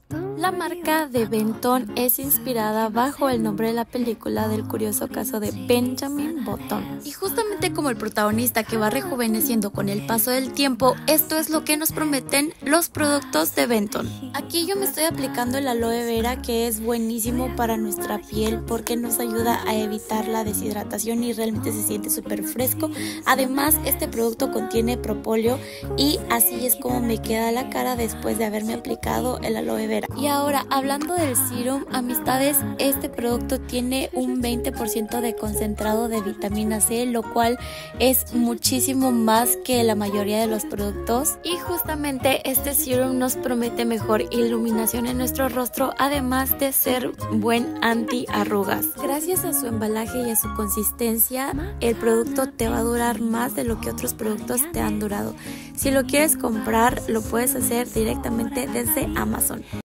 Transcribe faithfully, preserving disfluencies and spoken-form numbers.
La marca de Benton es inspirada bajo el nombre de la película del curioso caso de Benjamin Button. Y justamente como el protagonista que va rejuveneciendo con el paso del tiempo, esto es lo que nos prometen los productos de Benton. Aquí yo me estoy aplicando el aloe vera, que es buenísimo para nuestra piel porque nos ayuda a evitar la deshidratación y realmente se siente súper fresco. Además, este producto contiene propóleo y así es como me queda la cara después de haberme aplicado el aloe vera. Y ahora, hablando del serum, amistades, este producto tiene un veinte por ciento de concentrado de vitamina C, lo cual es muchísimo más que la mayoría de los productos. Y justamente este serum nos promete mejor iluminación en nuestro rostro, además de ser buen anti-arrugas. Gracias a su embalaje y a su consistencia, el producto te va a durar más de lo que otros productos te han durado. Si lo quieres comprar, lo puedes hacer directamente desde Amazon.